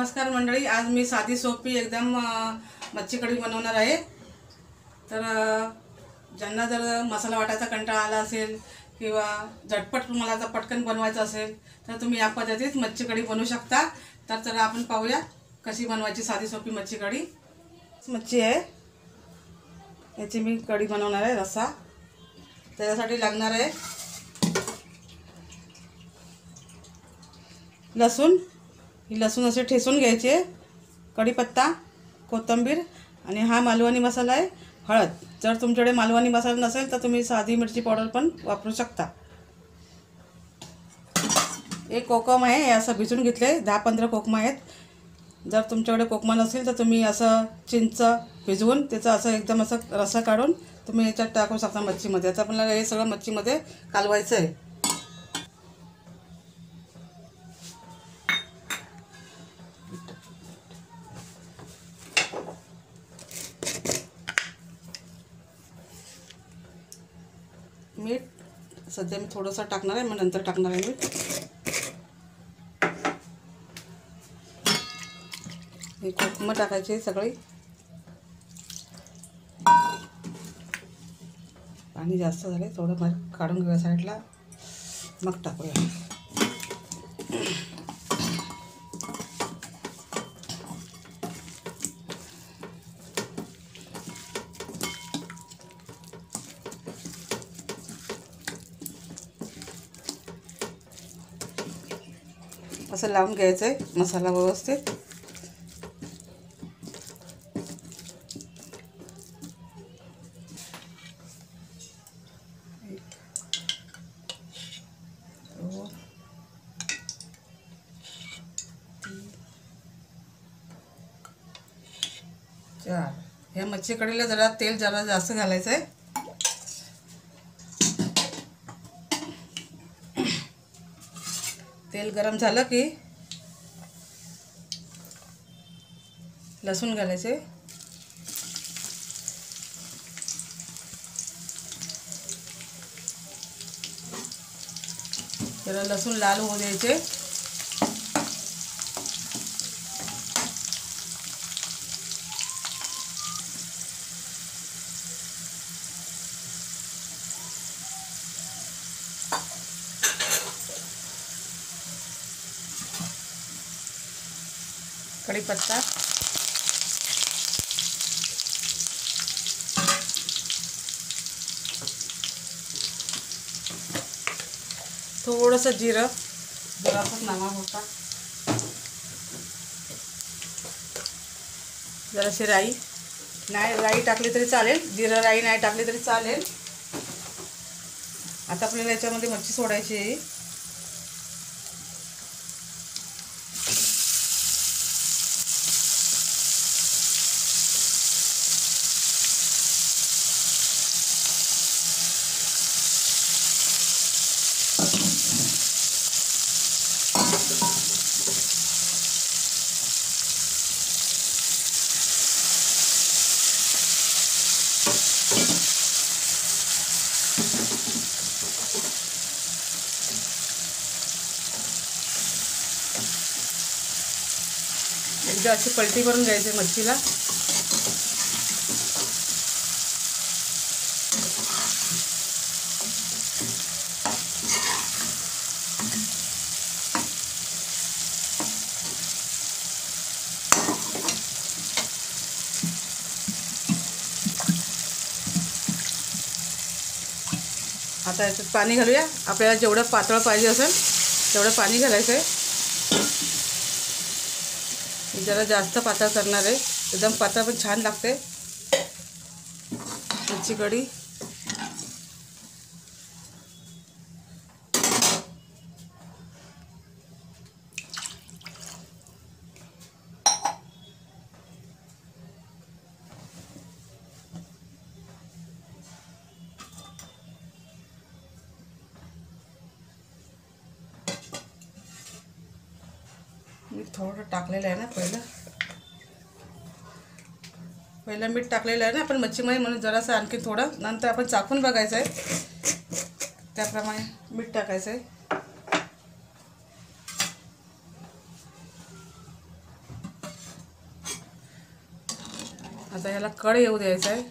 नमस्कार मंडळी, आज मी साधी सोपी एकदम मच्छी कढी बनवणार आहे। तर ज्यांना जर मसाला वाटायचा कंटाळा आला असेल किंवा झटपट मला आता पटकन बनवायचं असेल तर तुम्ही या पद्धतीत मच्छी कढी बनवू शकता। तर चला आपण पाहूया कशी बनवायची साधी सोपी मच्छी कढी। मच्छी आहे, याची मी कढी बनवणार आहे रस्सा। त्याच्यासाठी लागणार आहे लसूण, ही लसूण असे ठेचून घ्यायचे, कढीपत्ता, कोथिंबीर आणि हा मालवणी मसाला आहे, हळद। जर तुमच्याकडे मालवणी मसाला नसेल तर तुम्ही साधी मिरची पावडर पण वापरू शकता। एक कोकम आहे, हे असं भिजून घेतले, 10-15 कोकम आहेत। जर तुमच्याकडे कोकम नसेल तर तुम्ही असं चिंच भिजवून त्याचा असं एकदम असं रस्सा काढून तुम्ही याच्यात टाकू शकता मच्छीमध्ये। आता आपल्याला हे सगळं मच्छीमध्ये कालवायचं आहे। मीठ सध्या मी थोडंसं टाकणार आहे, मग नंतर टाकणार आहे मीठ। हे कोकम टाकायचे सगळे, पाणी जास्त झाले, थोडं मग काढून घेऊया साईडला, मग टाकूया। असं लावून घ्यायचं आहे मसाला व्यवस्थित। या मच्छी कढीला जरा तेल जरा जास्त घालायचं आहे। तेल गरम झालं की लसूण घालायचे, जरा लसूण लाल होऊ द्यायचे। कढीपत्ता, थोडंसं जिरं, जरासं नावा होता, जराशी राई, नाही राई टाकली तरी चालेल, जिरं राई नाही टाकली तरी चालेल। आता आपल्याला याच्यामध्ये मच्छी सोडायची आहे। एकदा अशी पलटी करून घ्यायची मच्छीला। आता याच्यात पाणी घालूया, आपल्याला जेवढं पातळ पाहिजे असेल तेवढं पाणी घालायचं आहे। जरा जास्त पातळ करणार आहे, एकदम पातळ पण छान लागते मच्छी कढी। मी थोडं टाकलेलं आहे ना, पहिलं मीठ टाकलेलं आहे ना आपण मच्छीमध्ये, म्हणून जरासं आणखी थोडं नंतर आपण चाखून बघायचं आहे, त्याप्रमाणे मीठ टाकायचं आहे। आता ह्याला कड येऊ द्यायचं आहे.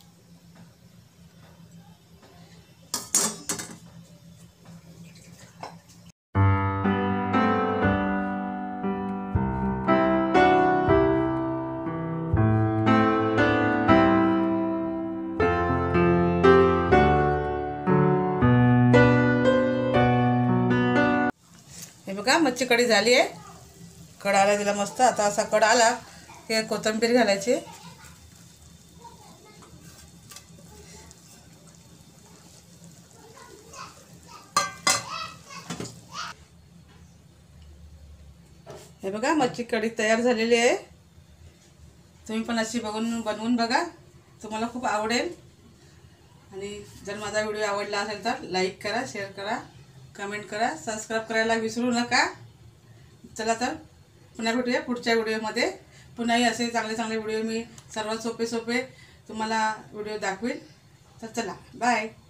हे बघा मच्छी कढी झाली आहे. कड आला दिला मस्त. आता असा कड आला की कोथिंबीर घालायची. हे बघा मच्छी कढी तयार झालेली आहे. तुम्ही पण अशी बनवून बघा, तुम्हाला खूप आवडेल. आणि जर माझा व्हिडिओ आवडला असेल तर लाईक करा, शेअर करा, कमेंट करा, सबस्क्राईब करायला विसरू नका. चला तर पुन्हा भेटूया पुढच्या व्हिडिओमध्ये. पुन्हाही असे चांगले चांगले व्हिडिओ मी सर्वात सोपे तुम्हाला व्हिडिओ दाखवेल. तर चला बाय.